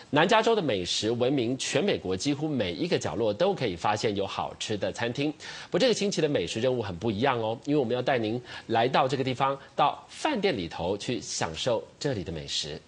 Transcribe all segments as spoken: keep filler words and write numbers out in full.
南加州的美食闻名全美国，几乎每一个角落都可以发现有好吃的餐厅。不过这个星期的美食任务很不一样哦，因为我们要带您来到这个地方，到饭店里头去享受这里的美食。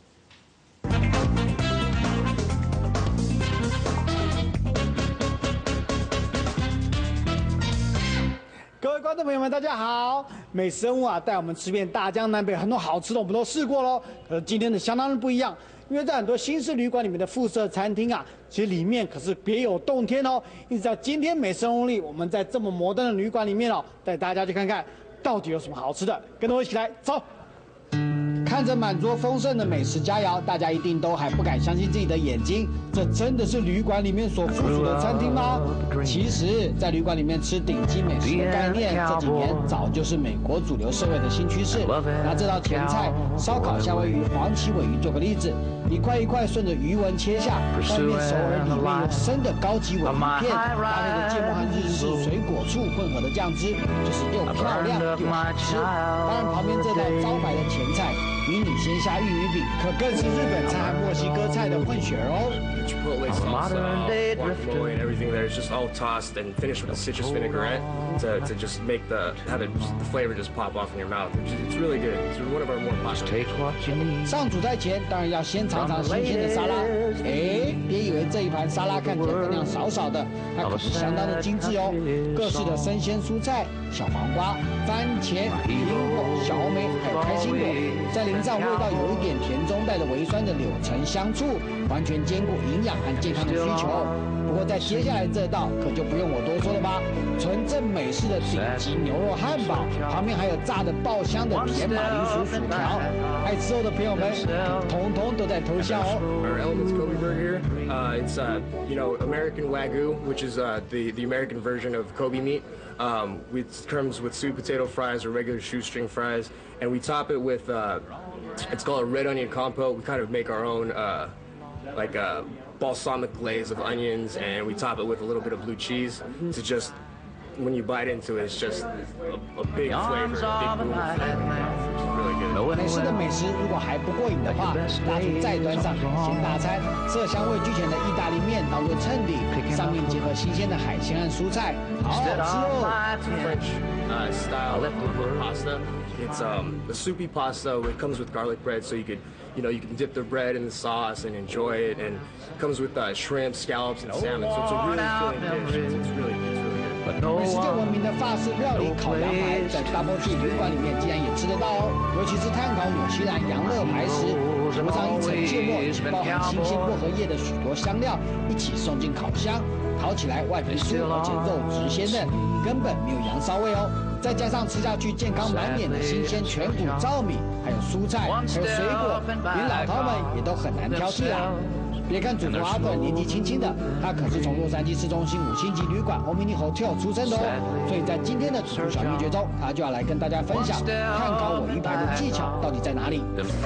各位观众朋友们，大家好！美食任务啊，带我们吃遍大江南北，很多好吃的我们都试过喽。可是今天的相当的不一样，因为在很多新式旅馆里面的附设餐厅啊，其实里面可是别有洞天哦。因此在今天美食任务里，我们在这么摩登的旅馆里面哦，带大家去看看到底有什么好吃的，跟着我一起来走。 看着满桌丰盛的美食佳肴，大家一定都还不敢相信自己的眼睛，这真的是旅馆里面所附属的餐厅吗？其实，在旅馆里面吃顶级美食的概念，这几年早就是美国主流社会的新趋势。拿这道前菜烧烤夏威夷黄鳍尾鱼做个例子，一块一块顺着鱼纹切下，外面熟而里面有生的高级尾鱼片，搭配着芥末和日式水果醋混合的酱汁，就是又漂亮又好吃。当然，旁边这道招牌的前菜。 迷你鲜虾玉米饼可更是日本菜和墨西哥菜的混血哦。 Chipotle salsa, guacamole, and everything there is just all tossed and finished with a citrus vinaigrette to, to just make the have it, the flavor just pop off in your mouth. It's, it's really good. It's one of our more popular. 上主菜前当然要先尝尝新鲜的沙拉。哎，别以为这一盘沙拉看起来分量少少的，它可是相当的精致哦。各式的生鲜蔬菜、小黄瓜、番茄、苹果、小红莓，还有开心果，再淋上味道有一点甜中带着微酸的柳橙香醋，完全兼顾营养和健康的需求。不过在接下来这道可就不用我多说了吧，纯正美式的顶级牛肉汉堡，旁边还有炸的爆香的甜马铃薯薯条，爱吃肉的朋友们统统都在偷笑哦。 Our Elements Kobe burger here, uh, it's uh, you know American Wagyu, which is uh, the the American version of Kobe meat. Um, it comes with sweet potato fries or regular shoestring fries, and we top it with uh, it's called a red onion compote. We kind of make our own uh, like a balsamic glaze of onions, and we top it with a little bit of blue cheese to just when you bite into it, it's just a, a big flavor, a big boom of flavor in the mouth, which is really good. 美式的美食如果还不过瘾的话，大厨再端上海鲜大餐，色香味俱全的意大利面当做衬底，上面结合新鲜的海鲜和蔬菜，好好吃哦。 French uh, style pasta. It's um, the soupy pasta. It comes with garlic bread, so you could, you know, you can dip the bread in the sauce and enjoy it. And it comes with uh, shrimp, scallops, and salmon. So it's a really filling dish. It's, it's really, it's really good. 美食界闻名的法式料理烤羊排，在 Double T 旅馆里面竟然也吃得到哦。尤其是炭烤纽西兰羊肋排时，涂上一层芥末，包含新鲜薄荷叶的许多香料，一起送进烤箱，烤起来外皮酥，而且肉质鲜嫩，根本没有羊骚味哦。再加上吃下去健康满点的新鲜全谷糙米，还有蔬菜，还有水果，连老饕们也都很难挑剔啦。 别看主厨阿粉年纪轻轻的，他可是从洛杉矶市中心五星级旅馆 Omni Hotel 出身的哦。所以在今天的主厨小秘诀中，他就要来跟大家分享炭烤尾鱼排的技巧到底在哪里。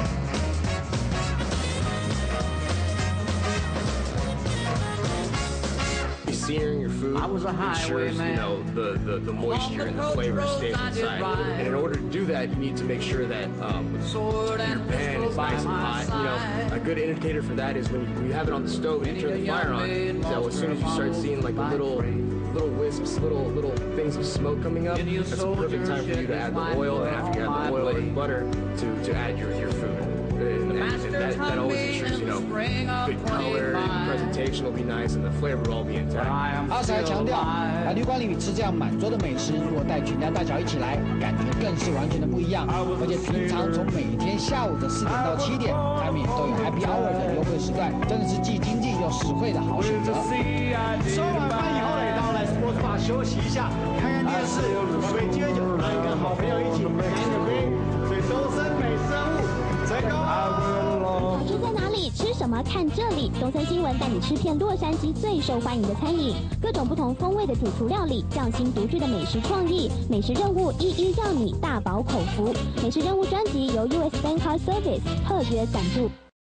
Searing your food ensures you know the, the, the moisture and the flavor stays inside. And in order to do that, you need to make sure that um, your pan is nice and hot. You know, a good indicator for that is when you, when you have it on the stove and you turn the fire on. So as soon as you start seeing like the little little wisps, little little things of smoke coming up, that's a perfect time for you to add the oil. And after you add the oil and butter, to to add your your food. And, and, and that, that always ensures, you know, good color and presentation will be nice and the flavor will all be intact. 阿才强调，来旅馆里吃这样满桌的美食，如果带全家大小一起来，感觉更是完全的不一样。而且平常从每天下午的四点到七点，他们也都有 Happy Hour 的优惠时段，真的是既经济又实惠的好选择。收完饭以后呢，也到来 Sports Bar 休息一下，看看电视，喝杯鸡尾酒，然后跟好朋友一起干一杯。所以周深美食任务成功。 好吃在哪里？吃什么？看这里！东森新闻带你吃遍洛杉矶最受欢迎的餐饮，各种不同风味的主厨料理，匠心独具的美食创意，美食任务一一让你大饱口福。美食任务专辑由 U S Bank Card Service 特约赞助。